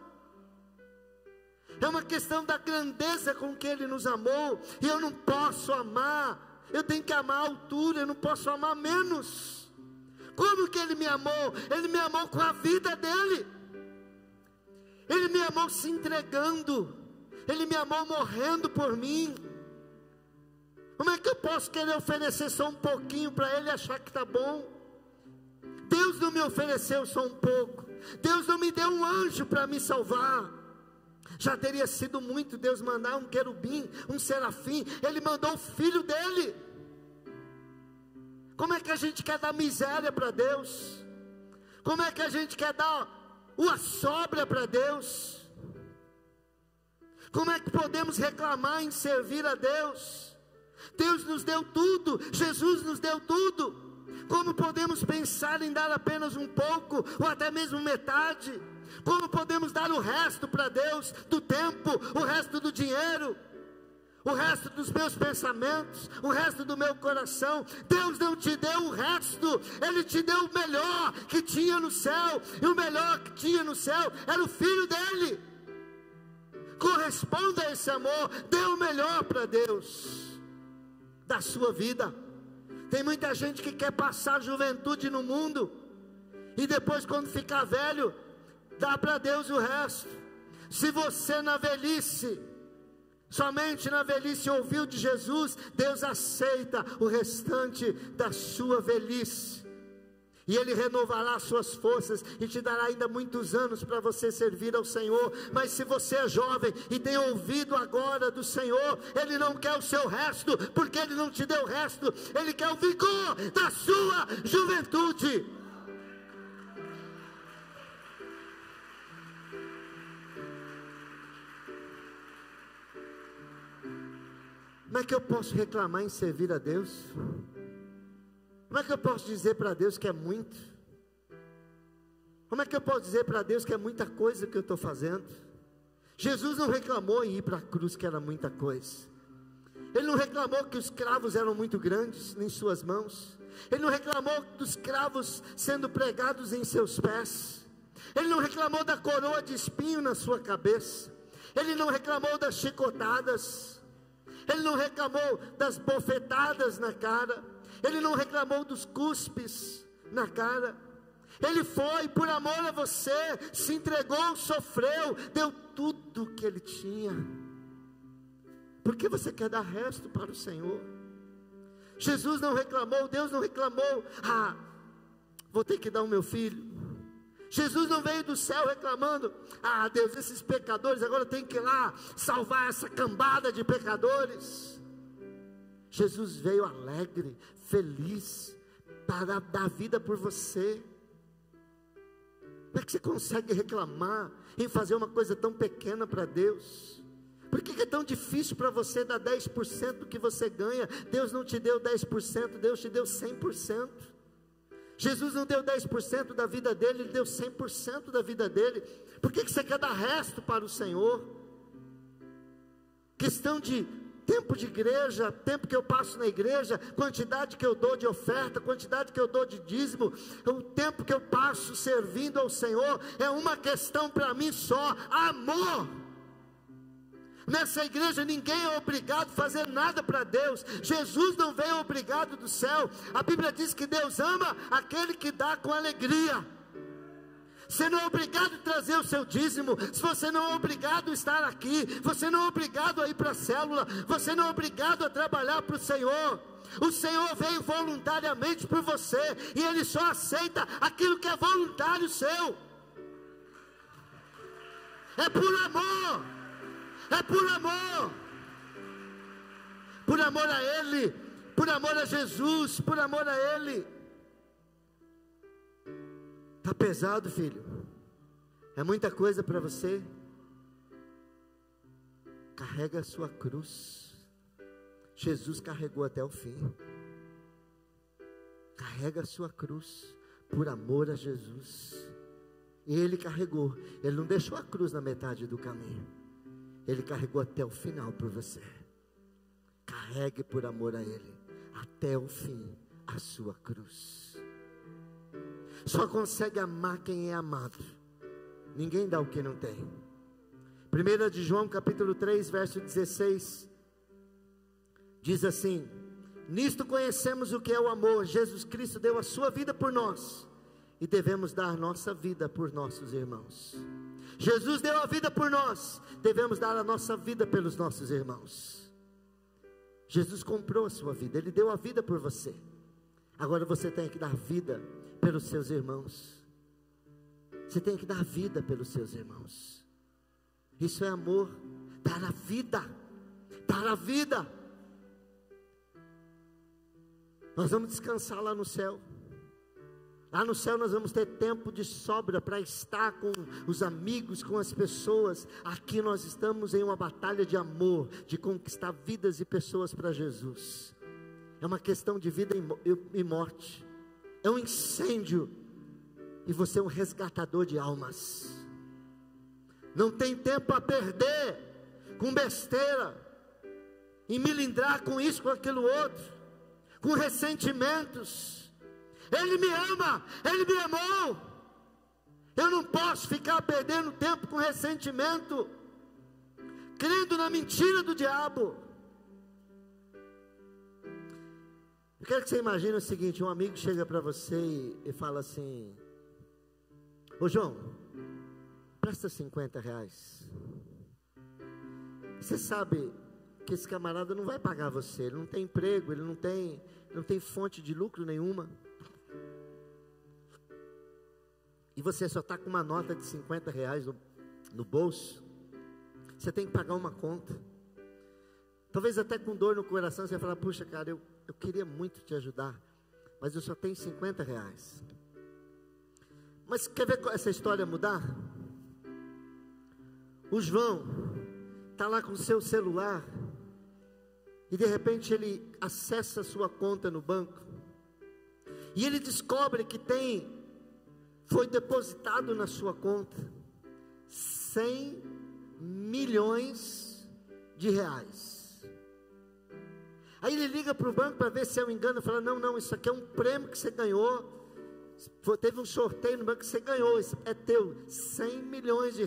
É uma questão da grandeza com que Ele nos amou. E eu não posso amar, eu tenho que amar a altura, eu não posso amar menos. Como que Ele me amou? Ele me amou com a vida dEle. Ele me amou se entregando. Ele me amou morrendo por mim. Como é que eu posso querer oferecer só um pouquinho para Ele e achar que está bom? Deus não me ofereceu só um pouco. Deus não me deu um anjo para me salvar. Já teria sido muito Deus mandar um querubim, um serafim. Ele mandou o filho dele. Como é que a gente quer dar miséria para Deus? Como é que a gente quer dar uma sobra para Deus? Como é que podemos reclamar em servir a Deus? Deus nos deu tudo, Jesus nos deu tudo. Como podemos pensar em dar apenas um pouco, ou até mesmo metade? Como podemos dar o resto para Deus, do tempo, o resto do dinheiro, o resto dos meus pensamentos, o resto do meu coração? Deus não te deu o resto, Ele te deu o melhor que tinha no céu, e o melhor que tinha no céu era o Filho dEle. Corresponda a esse amor, dê o melhor para Deus, da sua vida. Tem muita gente que quer passar a juventude no mundo, e depois quando ficar velho, dá para Deus o resto. Se você na velhice, somente na velhice ouviu de Jesus, Deus aceita o restante da sua velhice, e Ele renovará as suas forças, e te dará ainda muitos anos para você servir ao Senhor. Mas se você é jovem, e tem ouvido agora do Senhor, Ele não quer o seu resto, porque Ele não te deu o resto, Ele quer o vigor da sua juventude. Como é que eu posso reclamar em servir a Deus? Como é que eu posso dizer para Deus que é muito? Como é que eu posso dizer para Deus que é muita coisa que eu estou fazendo? Jesus não reclamou em ir para a cruz, que era muita coisa. Ele não reclamou que os cravos eram muito grandes em suas mãos. Ele não reclamou dos cravos sendo pregados em seus pés. Ele não reclamou da coroa de espinho na sua cabeça. Ele não reclamou das chicotadas. Ele não reclamou das bofetadas na cara. Ele não reclamou dos cuspes na cara. Ele foi por amor a você, se entregou, sofreu, deu tudo o que Ele tinha. Por que você quer dar resto para o Senhor? Jesus não reclamou, Deus não reclamou: ah, vou ter que dar o meu filho. Jesus não veio do céu reclamando: ah, Deus, esses pecadores agora tem que ir lá salvar essa cambada de pecadores. Jesus veio alegre, feliz, para dar vida por você. Como é que você consegue reclamar em fazer uma coisa tão pequena para Deus? Por que é tão difícil para você dar 10% do que você ganha? Deus não te deu 10%, Deus te deu 100%. Jesus não deu 10% da vida dele, Ele deu 100% da vida dele. Por que você quer dar resto para o Senhor? Questão de tempo de igreja, tempo que eu passo na igreja, quantidade que eu dou de oferta, quantidade que eu dou de dízimo, o tempo que eu passo servindo ao Senhor, é uma questão para mim só: amor. Nessa igreja ninguém é obrigado a fazer nada para Deus. Jesus não veio obrigado do céu. A Bíblia diz que Deus ama aquele que dá com alegria. Você não é obrigado a trazer o seu dízimo, você não é obrigado a estar aqui, você não é obrigado a ir para a célula, você não é obrigado a trabalhar para o Senhor. O Senhor veio voluntariamente por você, e Ele só aceita aquilo que é voluntário seu. É por amor, é por amor, por amor a Ele, por amor a Jesus, por amor a Ele. Está pesado, filho? É muita coisa para você? Carrega a sua cruz. Jesus carregou até o fim. Carrega a sua cruz, por amor a Jesus. E Ele carregou. Ele não deixou a cruz na metade do caminho. Ele carregou até o final por você. Carregue por amor a Ele, até o fim, a sua cruz. Só consegue amar quem é amado. Ninguém dá o que não tem. 1 de João capítulo 3, verso 16, diz assim: nisto conhecemos o que é o amor. Jesus Cristo deu a sua vida por nós, e devemos dar nossa vida por nossos irmãos. Jesus deu a vida por nós, devemos dar a nossa vida pelos nossos irmãos. Jesus comprou a sua vida, Ele deu a vida por você. Agora você tem que dar vida pelos seus irmãos. Você tem que dar vida pelos seus irmãos. Isso é amor. Dar a vida. Dar a vida. Nós vamos descansar lá no céu. Lá no céu nós vamos ter tempo de sobra para estar com os amigos, com as pessoas. Aqui nós estamos em uma batalha de amor, de conquistar vidas e pessoas para Jesus. É uma questão de vida e morte. É um incêndio. E você é um resgatador de almas. Não tem tempo a perder com besteira, e milindrar com isso, com aquilo outro, com ressentimentos. Ele me ama, Ele me amou. Eu não posso ficar perdendo tempo com ressentimento, crendo na mentira do diabo. Eu quero que você imagine o seguinte: um amigo chega para você e fala assim: ô João, presta R$50. Você sabe que esse camarada não vai pagar você, ele não tem emprego, ele não tem fonte de lucro nenhuma. E você só está com uma nota de R$50 no bolso. Você tem que pagar uma conta. Talvez até com dor no coração você vai falar: puxa cara, eu queria muito te ajudar, mas eu só tenho R$50. Mas quer ver essa história mudar? O João está lá com o seu celular, e de repente ele acessa a sua conta no banco, e ele descobre que foi depositado na sua conta R$100 milhões. Aí ele liga para o banco para ver se é um engano, fala: não, isso aqui é um prêmio que você ganhou, teve um sorteio no banco que você ganhou, isso é teu, R$100 milhões.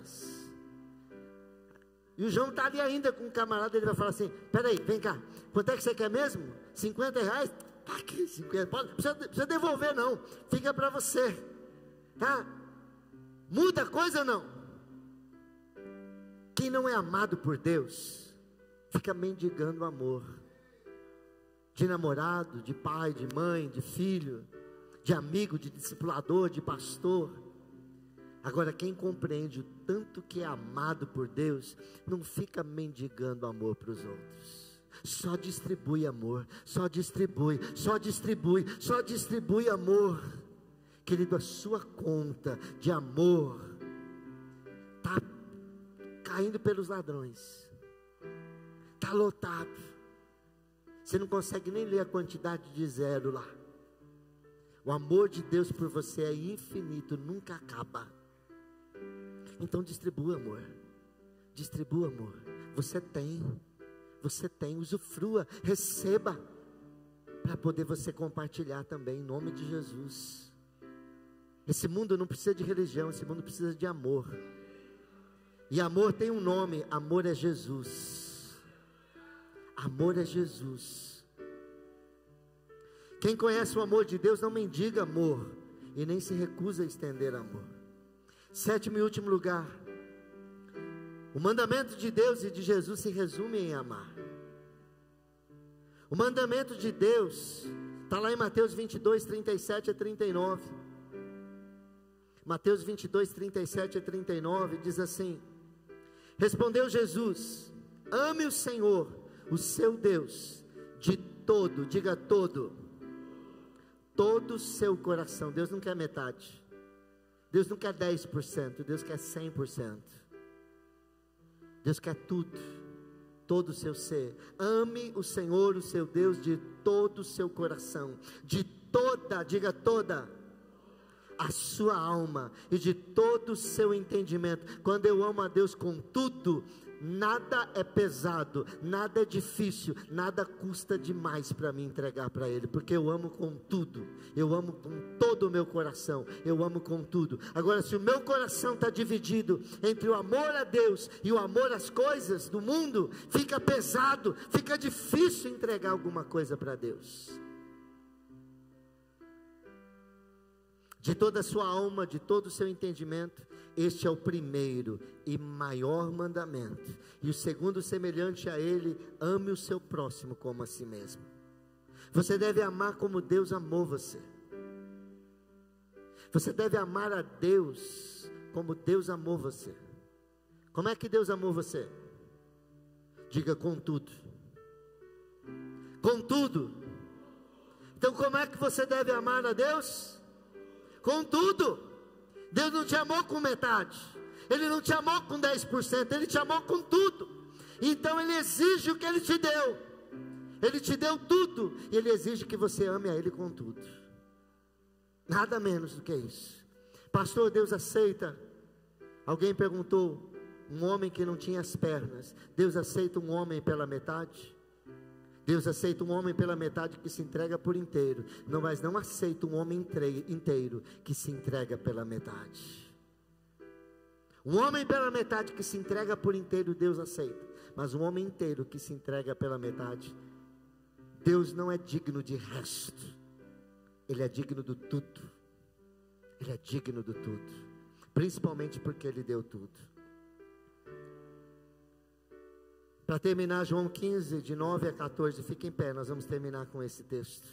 E o João está ali ainda com um camarada, ele vai falar assim: peraí, vem cá, quanto é que você quer mesmo? R$50? Tá aqui, 50, precisa devolver não, fica para você, tá? Muda a coisa ou não? Quem não é amado por Deus, fica mendigando amor, de namorado, de pai, de mãe, de filho, de amigo, de discipulador, de pastor. Agora, quem compreende o tanto que é amado por Deus, não fica mendigando amor para os outros. Só distribui amor, só distribui amor. Querido, a sua conta de amor está caindo pelos ladrões, está lotado. Você não consegue nem ler a quantidade de zero lá. O amor de Deus por você é infinito, nunca acaba. Então distribua amor, distribua amor. Você tem, usufrua, receba, para poder você compartilhar também, em nome de Jesus. Esse mundo não precisa de religião, esse mundo precisa de amor. E amor tem um nome: amor é Jesus. Amor é Jesus. Quem conhece o amor de Deus não mendiga amor, e nem se recusa a estender amor. Sétimo e último lugar, o mandamento de Deus e de Jesus se resume em amar. O mandamento de Deus está lá em Mateus 22, 37 a 39. Mateus 22, 37 a 39 diz assim: respondeu Jesus: ame o Senhor, o seu Deus, de todo, diga todo o seu coração. Deus não quer metade, Deus não quer 10%, Deus quer 100%. Deus quer tudo, todo o seu ser. Ame o Senhor, o seu Deus, de todo o seu coração, de toda, diga toda, a sua alma e de todo o seu entendimento. Quando eu amo a Deus com tudo, nada é pesado, nada é difícil, nada custa demais para me entregar para Ele, porque eu amo com tudo, eu amo com todo o meu coração, eu amo com tudo. Agora, se o meu coração está dividido entre o amor a Deus e o amor às coisas do mundo, fica pesado, fica difícil entregar alguma coisa para Deus. De toda a sua alma, de todo o seu entendimento, este é o primeiro e maior mandamento. E o segundo, semelhante a ele: ame o seu próximo como a si mesmo. Você deve amar como Deus amou você. Você deve amar a Deus como Deus amou você. Como é que Deus amou você? Diga: com tudo. Com tudo. Então como é que você deve amar a Deus? Com tudo. Deus não te amou com metade, Ele não te amou com 10%, Ele te amou com tudo. Então Ele exige o que Ele te deu. Ele te deu tudo, e Ele exige que você ame a Ele com tudo. Nada menos do que isso. Pastor, Deus aceita? Alguém perguntou, um homem que não tinha as pernas, Deus aceita um homem pela metade? Deus aceita um homem pela metade que se entrega por inteiro, não, mas não aceita um homem inteiro que se entrega pela metade. Um homem pela metade que se entrega por inteiro, Deus aceita, mas um homem inteiro que se entrega pela metade, Deus não é digno de resto, Ele é digno do tudo. Ele é digno do tudo, principalmente porque Ele deu tudo. Para terminar, João 15, de 9 a 14, fique em pé, nós vamos terminar com esse texto.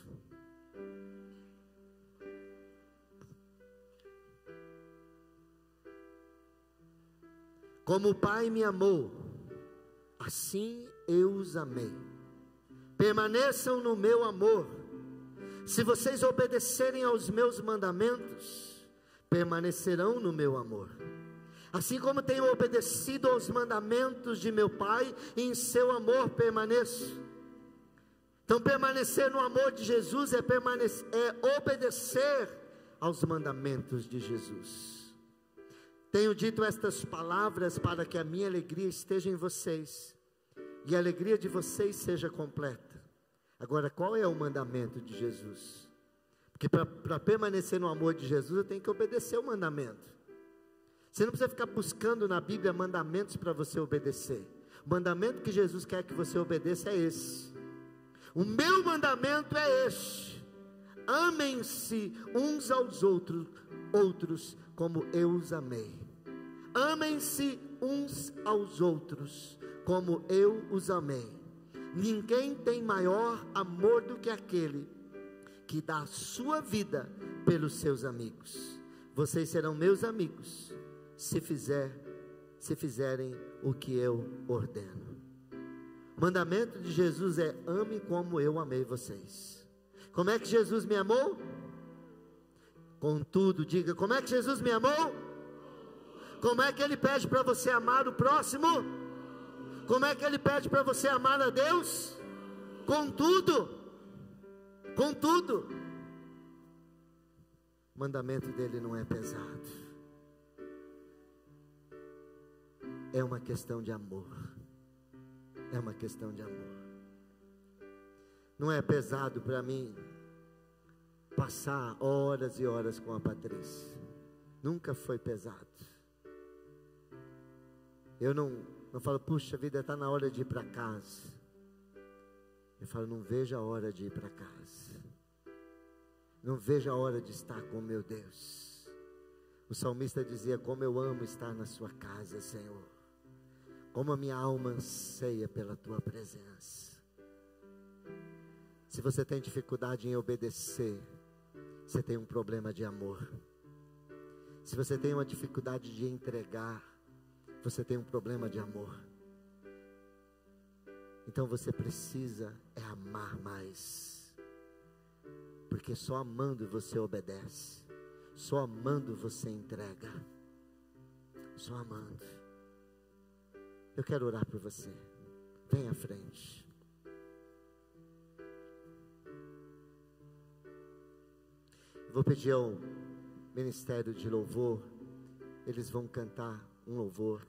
Como o Pai me amou, assim eu os amei. Permaneçam no meu amor. Se vocês obedecerem aos meus mandamentos, permanecerão no meu amor. Assim como tenho obedecido aos mandamentos de meu Pai, e em seu amor permaneço. Então permanecer no amor de Jesus é obedecer aos mandamentos de Jesus. Tenho dito estas palavras para que a minha alegria esteja em vocês, e a alegria de vocês seja completa. Agora, qual é o mandamento de Jesus? Porque para permanecer no amor de Jesus, eu tenho que obedecer o mandamento. Você não precisa ficar buscando na Bíblia mandamentos para você obedecer. O mandamento que Jesus quer que você obedeça é esse. O meu mandamento é este: amem-se uns aos outros como eu os amei. Amem-se uns aos outros como eu os amei. Ninguém tem maior amor do que aquele que dá a sua vida pelos seus amigos. Vocês serão meus amigos se fizerem o que eu ordeno. O mandamento de Jesus é: ame como eu amei vocês. Como é que Jesus me amou? Contudo, diga: como é que Jesus me amou? Como é que Ele pede para você amar o próximo? Como é que Ele pede para você amar a Deus? Contudo, o mandamento dele não é pesado. É uma questão de amor. É uma questão de amor. Não é pesado para mim passar horas e horas com a Patrícia. Nunca foi pesado. Eu não falo: puxa vida, está na hora de ir para casa. Eu falo: não vejo a hora de ir para casa. Não vejo a hora de estar com meu Deus. O salmista dizia: como eu amo estar na sua casa, Senhor. Como a minha alma anseia pela tua presença. Se você tem dificuldade em obedecer, você tem um problema de amor. Se você tem uma dificuldade de entregar, você tem um problema de amor. Então você precisa amar mais. Porque só amando você obedece. Só amando você entrega. Só amando. Eu quero orar por você. Vem à frente. Vou pedir ao ministério de louvor. Eles vão cantar um louvor.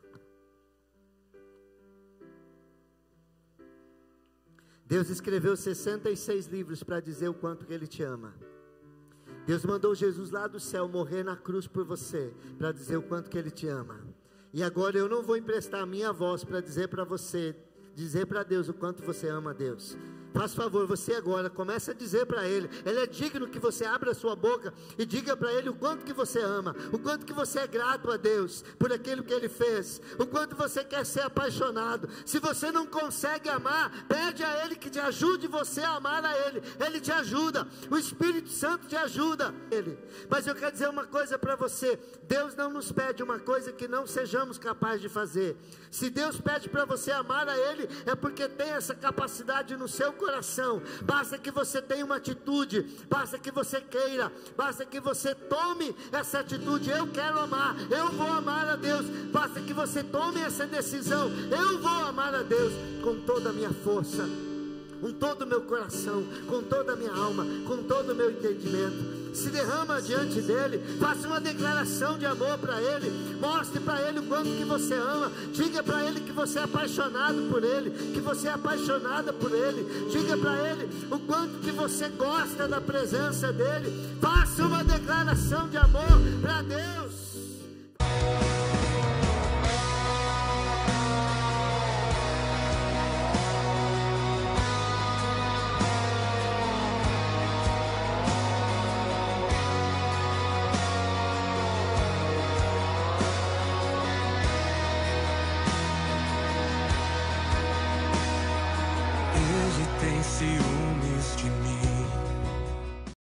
Deus escreveu 66 livros para dizer o quanto que Ele te ama. Deus mandou Jesus lá do céu morrer na cruz por você, para dizer o quanto que Ele te ama. E agora eu não vou emprestar a minha voz para dizer para você, dizer para Deus o quanto você ama a Deus. Faz favor, você agora começa a dizer para Ele. Ele é digno que você abra a sua boca e diga para Ele o quanto que você ama, o quanto que você é grato a Deus por aquilo que Ele fez, o quanto você quer ser apaixonado. Se você não consegue amar, pede a Ele que te ajude você a amar a Ele. Ele te ajuda, o Espírito Santo te ajuda. Mas eu quero dizer uma coisa para você: Deus não nos pede uma coisa que não sejamos capazes de fazer. Se Deus pede para você amar a Ele, é porque tem essa capacidade no seu coração. Basta que você tenha uma atitude, basta que você queira, basta que você tome essa atitude. Eu quero amar, eu vou amar a Deus. Basta que você tome essa decisão: eu vou amar a Deus com toda a minha força, com todo o meu coração, com toda a minha alma, com todo o meu entendimento. Se derrama diante dEle, faça uma declaração de amor para Ele, mostre para Ele o quanto que você ama, diga para Ele que você é apaixonado por Ele, que você é apaixonada por Ele, diga para Ele o quanto que você gosta da presença dEle, faça uma declaração de amor para Deus.